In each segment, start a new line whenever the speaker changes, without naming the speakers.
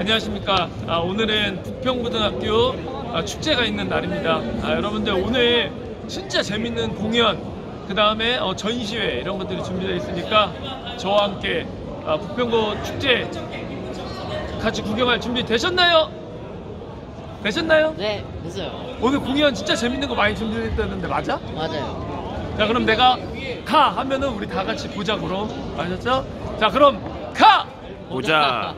안녕하십니까. 오늘은 부평고등학교 축제가 있는 날입니다. 여러분들 오늘 진짜 재밌는 공연, 그 다음에 전시회 이런 것들이 준비되어 있으니까 저와 함께 부평고 축제 같이 구경할 준비 되셨나요? 되셨나요?
네, 됐어요.
오늘 공연 진짜 재밌는 거 많이 준비됐다는데 맞아?
맞아요.
자, 그럼 내가 가 하면은 우리 다 같이 보자. 그럼 아셨죠? 자, 그럼 가!
보자.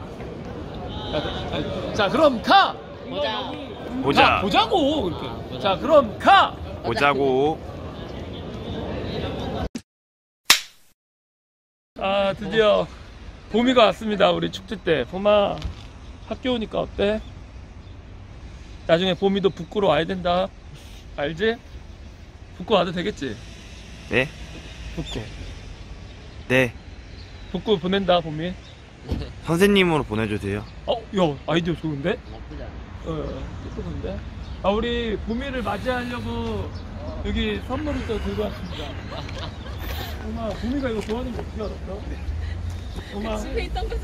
자, 그럼 가!
보자.
보자.
가, 보자고! 이렇게. 자, 그럼 가!
보자고.
드디어 봄이가 왔습니다. 우리 축제 때. 봄아, 학교 오니까 어때? 나중에 봄이도 북구로 와야 된다. 알지? 북구 와도 되겠지?
네.
북구.
네.
북구 보낸다, 봄이.
선생님으로 보내주세요.
야, 아이디어 좋은데?
나쁘지 않아.
좋은데? 우리 봄이를 맞이하려고 여기 선물을 또 들고 왔습니다. 봄아, 봄이가 이거 좋아하는 거 어떻게 알았어? 봄아.
집에 있던 거죠.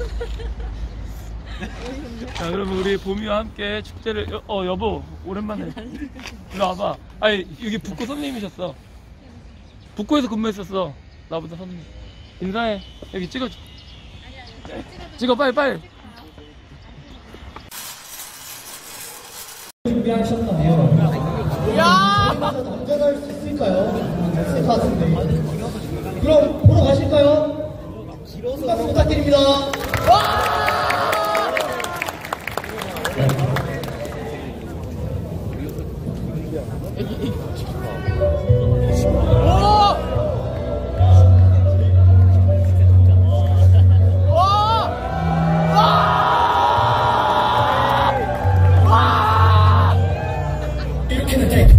자, 그러면 우리 봄이와 함께 축제를 여보 오랜만에 이리 와봐. 아니, 여기 북구 선생님이셨어. 북구에서 근무했었어. 나보다 선생님. 인사해. 여기 찍어줘. 찍어, 빨리.
준비하셨나요? 남자할 수 있을까요? 없을 것 같은데. 그럼 보러 가실까요? 박수 부탁드립니다. 이렇게는 돼.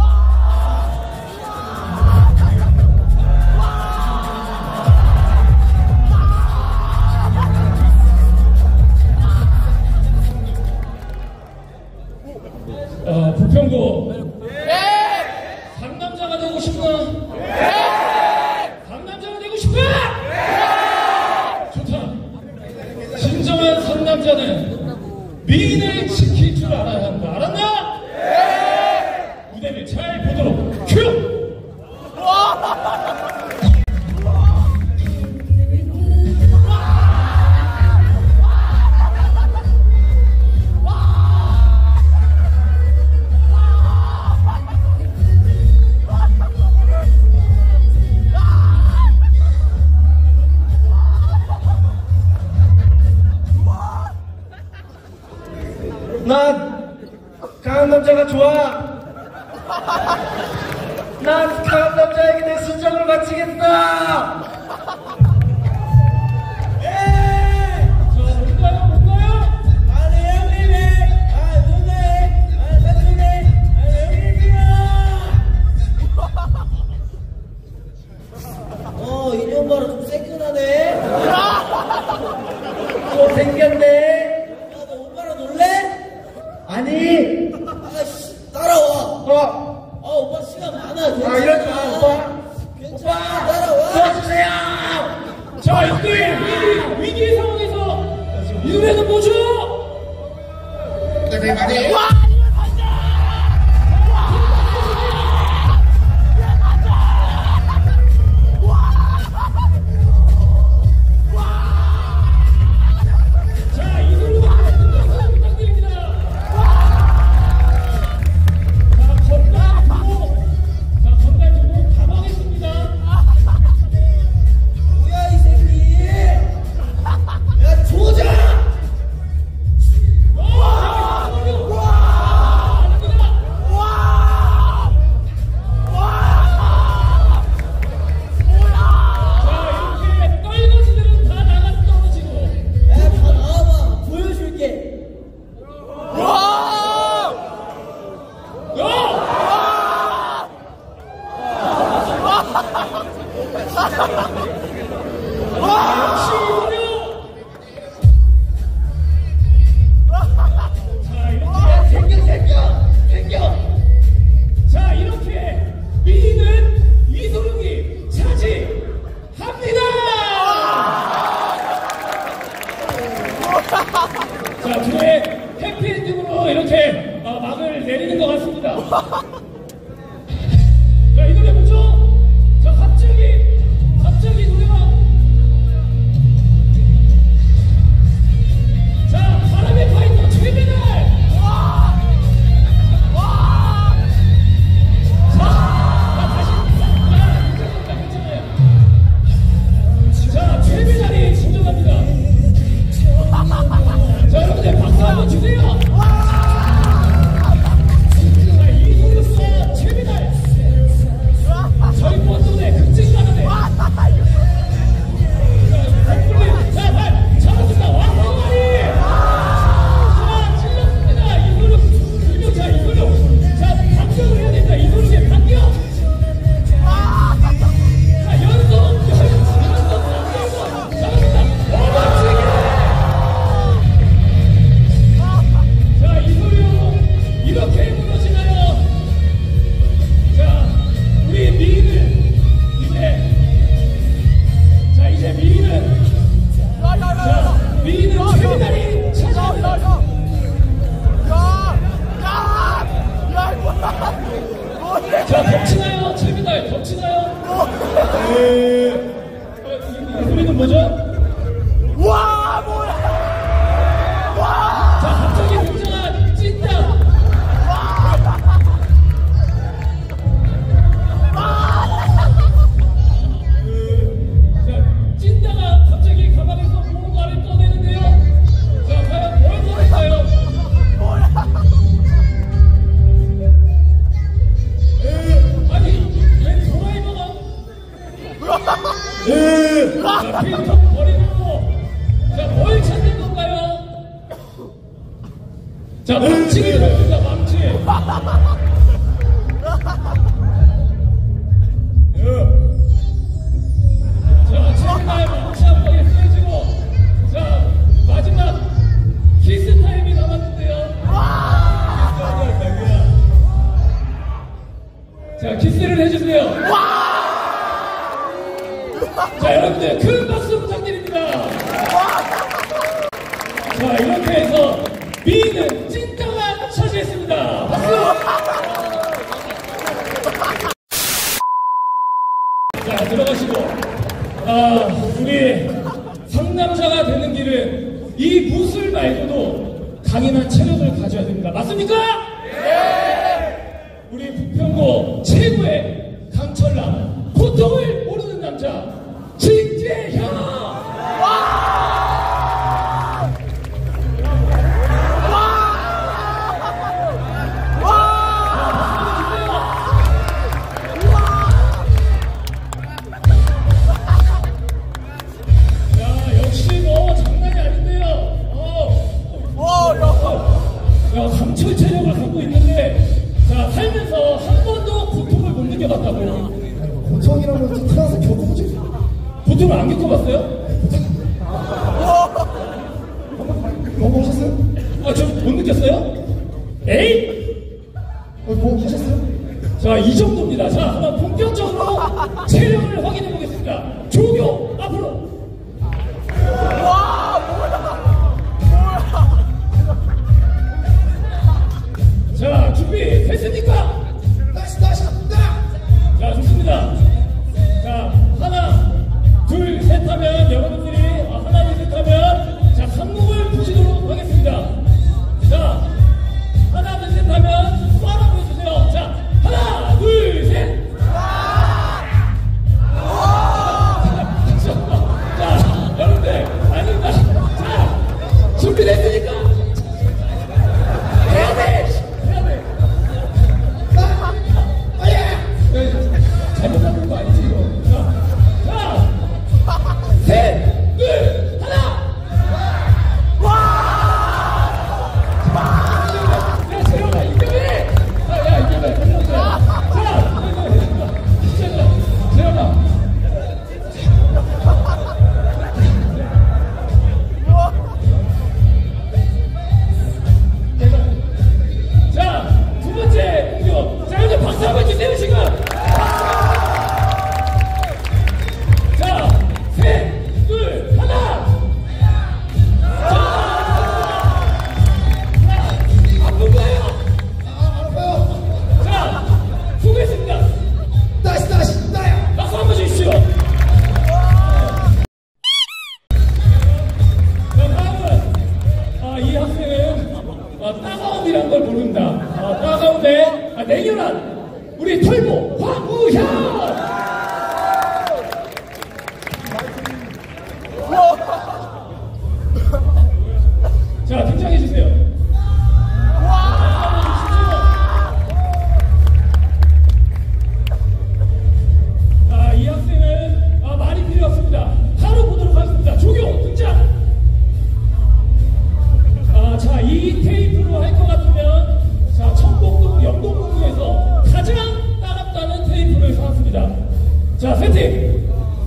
부평고 상남자가 되고 싶나? 상남자가 되고 싶어? 좋다. 진정한 상남자는 미인을 지킬 줄 알아야 한다. 알았나? 무대를 잘 보도록 큐!
난 강한 남자가 좋아. 난 강한 남자에게 내 순정을 바치겠다. 이리 오빠는 좀 새끈하네. 또 생겼네. 너 오빠랑 놀래? 아니. 아씨, 따라와. 오빠 시간 많아. 괜찮아. 이러지 마, 오빠. 괜찮아. 오빠, 따라와. 도와주세요.
자, 이때 위기 상황에서 이 노래는 뭐죠?
조자!
이게 뭐죠? 자, 갑자기 노래가. 자, 바람의 파이터 최민알. 자, 최민알이 진정합니다. 자, 여러분들 박수 한번 주세요. 자, 이소룡과 최민알. 저희 버튼에 급진가는데. 자, 잘했습니다. 왕성아리. 자, 질렀습니다. 이소룡. 자, 이소룡. 자, 반격을 해야 됩니다. 이소룡의 반격. 자, 연속. 잘합니다. 자, 이소룡. 이렇게 무너지나요? 자, 우리 미인은 이제 미인은 최민알이 찾아옵니다. 자, 덮치나요? 최민알 덮치나요? 이 소리는 뭐죠? 자, 갑자기 등장한 찐따. 자, 찐따가 갑자기 가방에서 뭔가를 꺼내는데요. 자, 과연 뭘 꺼낼까요? 아니, 왜 드라이버가? 자, 필터 버리고. 자, 뭘 찾는 건가요? 자, 망치를 봅니다, 망치. 자, 최민알 망치 한 방에 쓰여지고. 자, 마지막 키스 타임이 남았는데요. 자, 키스를 해주세요. 자, 여러분들 큰 박수 부탁드립니다. 자, 이렇게 해서 미인은 찐따가 차지했습니다. 박수! 자, 들어가시고. 우리 상남자가 되는 길은 이 무술 말고도 강인한 체력을 가져야 됩니다. 맞습니까? 네! 우리 부평고 최고의 강철남, 고통을 모르는 남자, 진재형! 야, 강철 체력을 갖고 있는데, 자, 살면서 한 번도 고통을 못 느껴봤다고.
고통이라는 것도 태어나서 겪어보지.
고통을 안 겪어봤어요?
뭐 하셨어요?
저 못 느꼈어요? 에이?
뭐 하셨어요?
자, 이 정도입니다. 자, 한번 본격적으로 체력을 확인해 보겠습니다. 조교 앞으로. 자, 준비 됐습니까?
다시 갑니다.
자, 좋습니다. 자, 하나, 둘, 셋 하면 여러분들이 하나, 둘, 셋 하면 자, 상목을 보시도록 하겠습니다. 자, 하나, 둘, 셋 하면 쏴라고 해주세요. 자, 하나, 둘, 셋. 자, 여러분들, 아닙니다.
털보 황우현. 자, 등장해 주세요. 이 학생은 말이 필요 없습니다. 바로 보도록 하겠습니다. 조교 등장. 자, 이 테이프로 할 것 같으면 자, 청곡동 영동공구에서 가장 따갑다는 테이프를 사왔습니다. 자, 세팅.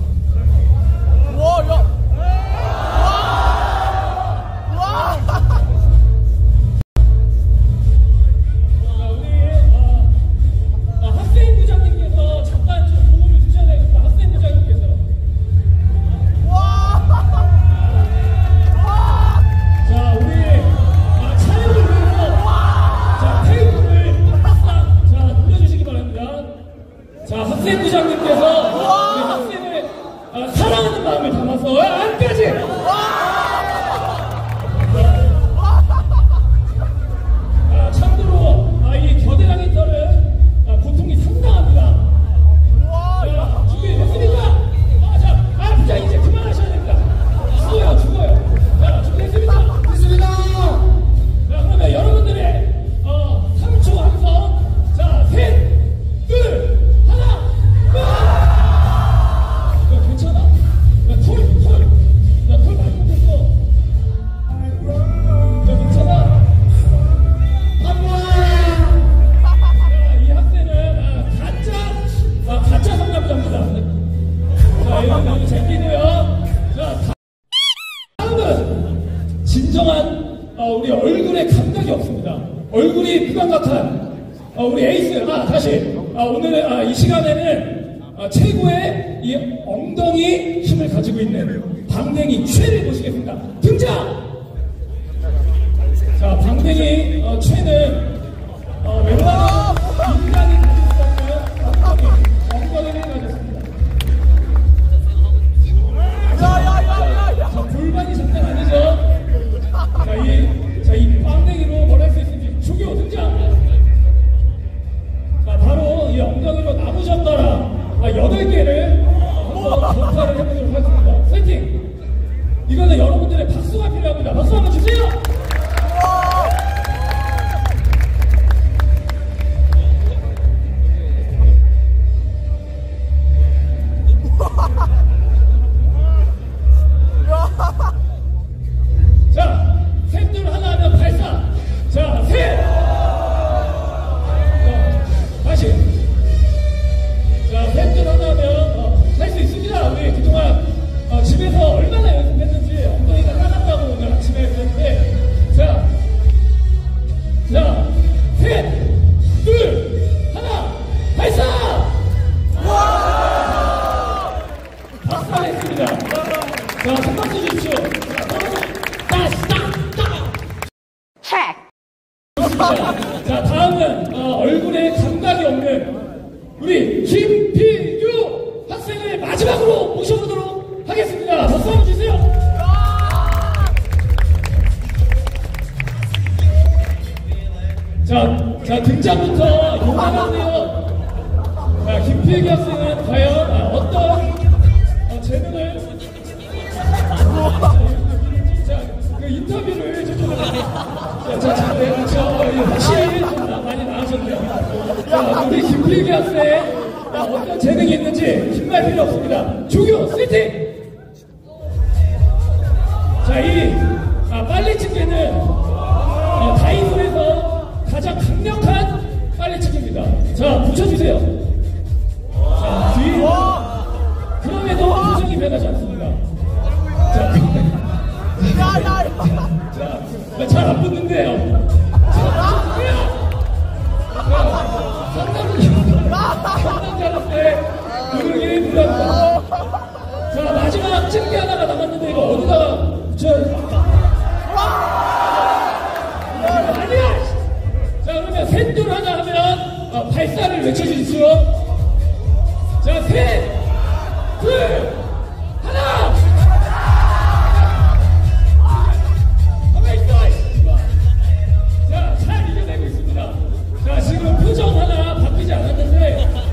학생부장님께서 잠깐 좀 도움을 주셔야 되겠습니다. 학생부장님께서. 자, 우리 촬영을 위해서 자, 테이프를 자, 돌려주시기 바랍니다. 자, 학생부장님께서 우리 학생을 사랑하는 마음을 담아서 안까지. 참고로 이 겨드랑이 털은 고통이 상당합니다. 자, 준비됐습니까? 부장 이제 그만하셔야 됩니다. 죽어요. 자, 준비됐습니까?
됐습니다.
자, 그러면 여러분들의 3초 함성. 자, 셋, 둘, 하나, 끝! 야, 괜찮아? 야, 털 많이 묻었어. 야, 괜찮아? 이 학생은 가짜 상담자입니다. 자, 이런 재밌고요. 자, 다음은 진정한 우리 얼굴에 감각이 없습니다. 얼굴이 무감각한 우리 에이스. 다시 오늘 이 시간에는 최고의 이 엉덩이 힘을 가지고 있는 방댕이 최를 모시겠습니다. 등장. 자, 방댕이 최는 웬만한 인간이 가질 수 없는 엉덩이를 가졌습니다. 자, 골반이 장난 아니죠? 이 빵댕이로 뭘 할 수 있는지 조교 등장! 자, 바로 이 엉덩이로 나무 젓가락 8개를 한번 전파를 해보도록 하겠습니다. 세팅! 이거는 여러분들의 박수가 필요합니다. 박수 한번 주세요! 자, 셋둘 하나 하면 발사. 자, 셋. 다시. 자, 셋둘 하나 하면 할 수 있습니다. 우리 그동안 집에서 얼마나 연습했는지 엉덩이가 따갑다고 오늘 아침에 했는데, 자, 셋, 둘, 하나, 발사. 박살냈습니다. 자, 손박수 주십시오. 자, 다음은 얼굴에 감각이 없는 우리 김필규 학생을 마지막으로 모셔보도록 하겠습니다. 박수 한번 주세요. 자, 등장부터 요만한데요. 자, 김필규 학생은 과연 어떤 재능을 그 인터뷰를 확실히 많이 나오셨네요. 자, 우리 김필기 학생 어떤 재능이 있는지 긴 말 필요 없습니다. 조교 세팅! 자, 이 빨래치기는 다이소에서 가장 강력한 빨래치기입니다. 자, 붙여주세요. 자, 뒤. 그럼에도 표정이 변하지 않습니다. 자, 잘 안 붙는데요. 상담자로서의 노력이 필요합니다. 자, 마지막 집게 하나가 남았는데 이거 어디다가 붙여야 돼? 아니야! 자, 그러면 셋둘 하나 하면 발사를 외쳐주십시오. 자, 셋, 둘, 하나! 자, 잘 이겨내고 있습니다. 자, 지금 표정 하나 바뀌지 않았는데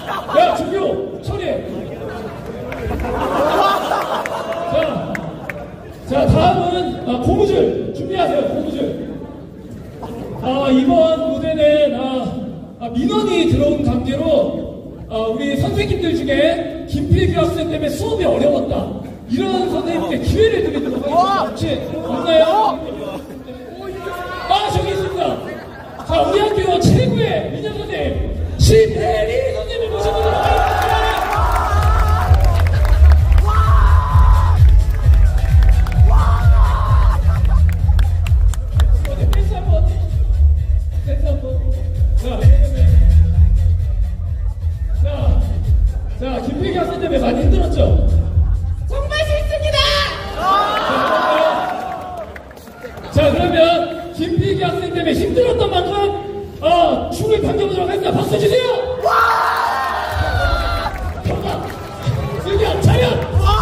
야, 조교, 처리해. 자, 다음은 고무줄 준비하세요. 고무줄. 이번 무대는 민원이 들어온 관계로 우리 선생님들 중에 김필규 학생 때문에 수업이 어려웠다. 이런 선생님께 기회를 드리도록 하겠습니다. 혹시 없나요? 저기 있습니다. 자, 우리 학교 최고의 민영 선생님 신혜리 선생님을 모셔보도록 하겠습니다. 자, 김필규 학생 때문에 많이 힘들었죠? 정말 싫습니다! 자, 그러면 김필규 학생 때문에 힘들었던 만큼 춤을 당겨보도록 하겠습니다. 박수 주세요! 경각! 슬기야, 차렷!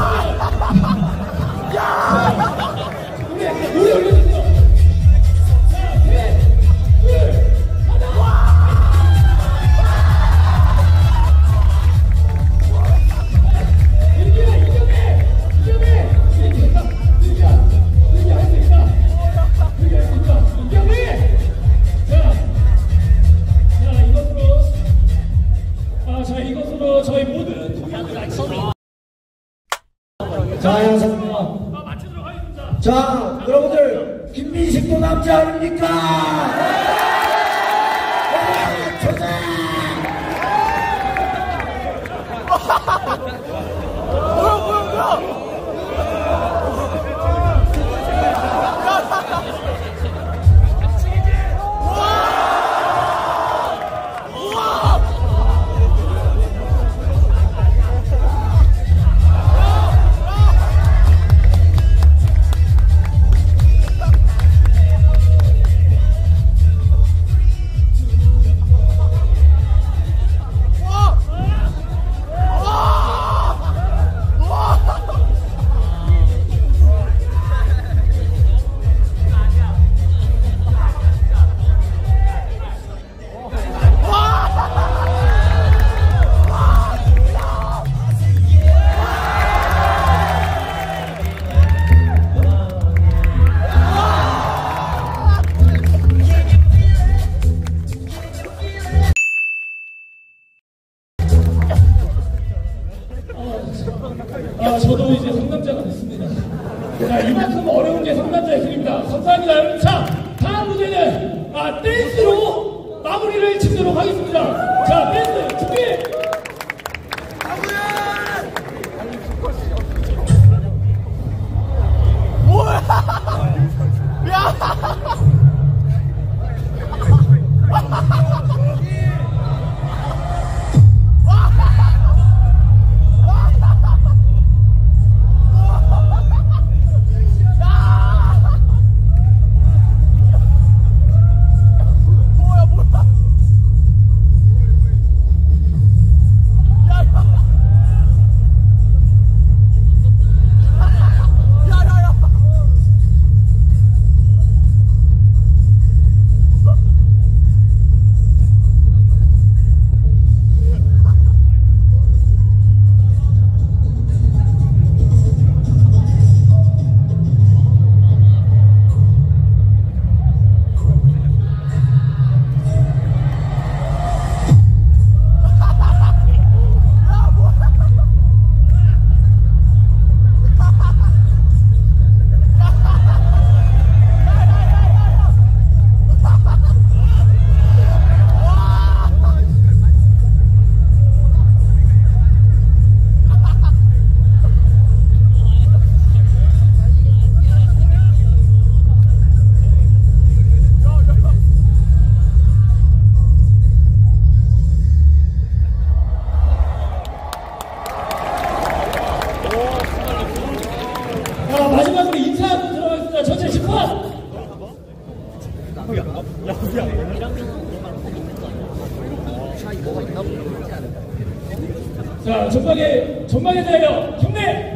노래 올려주세요! 자, 셋, 둘, 하나! 이것으로 저희 모든 공연을 마치도록
자, 양상입니다.
하겠습니다.
자, 여러분들, 김민식도 남자 아닙니까? 조장!
저도 이제 상남자가 됐습니다. 자, 이만큼 어려운 게 상남자의 길입니다. 감사합니다. 자, 다음 무대는 댄스로 마무리를 짓도록 하겠습니다. 자, 댄스 준비! 마지막으로 인사하고 들어가겠습니다. 전체 10화! 자, 전방에 대하여 경례!